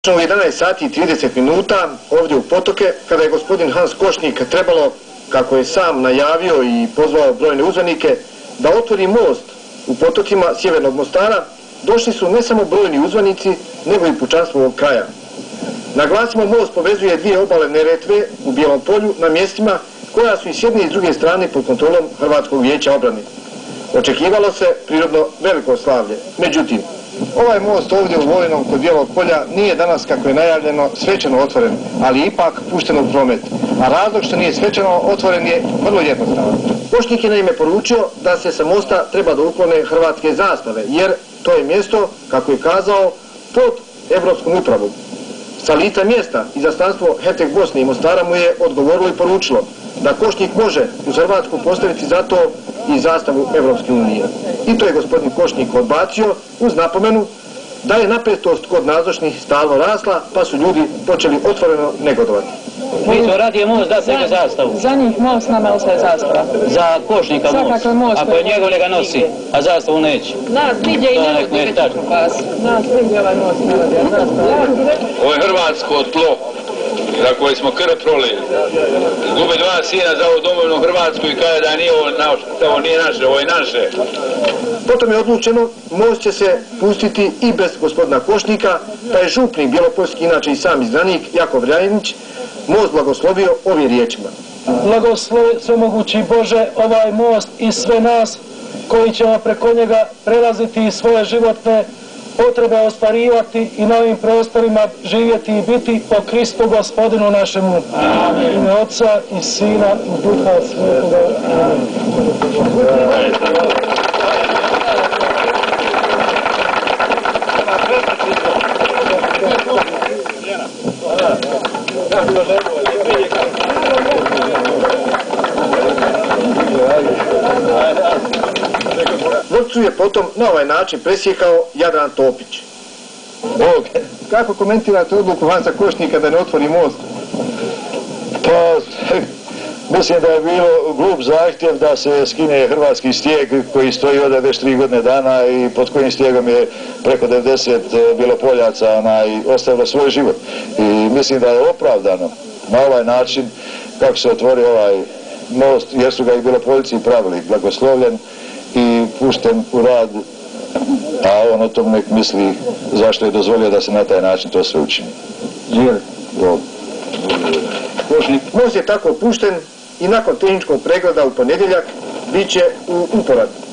U 11 sati i 30 minuta ovdje u Potoke, kada je gospodin Hans Košnik trebalo, kako je sam najavio i pozvao brojne uzvanike, da otvori most u Potocima Sjevernog Mostara, došli su ne samo brojni uzvanici, nego i pučanstvo ovog kraja. Naglasimo, most povezuje dvije obale Neretve u Bijelom polju na mjestima koja su i s jedne i s druge strane pod kontrolom Hrvatskog vijeća obrane. Očekivalo se prirodno veliko slavlje. Međutim, ovaj most ovdje u Vojnom kod Bijelog polja nije danas, kako je najavljeno, svečano otvoren, ali ipak pušten u promet. A razlog što nije svečano otvoren je vrlo jednostavan. Košnik je naime poručio da se sa mosta treba da uklone hrvatske zastave, jer to je mjesto, kako je kazao, pod evropskom upravom. Sa lica mjesta izaslanstvo Herceg Bosne i Mostara mu je odgovorilo i poručilo da Košnik može uz Hrvatsku postaviti zato i zastavu Evropske unije. I to je gospodin Košnik odbacio uz napomenu da je napetost kod nazočnih stalno rasla, pa su ljudi počeli otvoreno negodovati. Mi to radije most da se zastavu. Za njih most nama ostaje zastava. Za Košnika most. Ako je njegov neka nosi, a zastavu neće. Nas vidje i ne vodi već pas. Nas vidje ovaj most ne vodi, a zastava. Ovo je hrvatsko tlo za koje smo krv prolili. Izgube dva sina za ovu domovinu Hrvatsku i kaže da nije ovo nije naše, ovo je naše. Potom je odlučeno, most će se pustiti i bez gospodina Košnika, pa je župnik bjelopoljski, inače i sam izbranik, Jakov Rajnić, most blagoslovio ovim riječima. Blagoslovi svemogući Bože ovaj most i sve nas koji ćemo preko njega prelaziti i svoje životne potrebe ostvarivati i na ovim prostorima živjeti i biti po Kristu Gospodinu našemu. Amen. Ime Otca i Sina i Duha Svetoga. Amen. Vrpcu je potom na ovaj način presjekao Jadran Topić. Bog. Kako komentirate odluku Hansa Košnika da ne otvori most? Pa, mislim da je bilo glup zahtjev da se skine hrvatski stijeg koji stoji ovdje već 3 godine dana i pod kojim stijegom je preko 90 Bjelopoljaca ostavilo svoj život. I mislim da je opravdano na ovaj način kako se otvorio ovaj most, jer su ga i Bjelopoljci pravili, blagoslovljen i pušten u rad, a on o tom nek misli zašto je dozvolio da se na taj način to sve učini. Most je tako pušten i nakon tehničkog pregleda u ponedjeljak bit će u uporabi.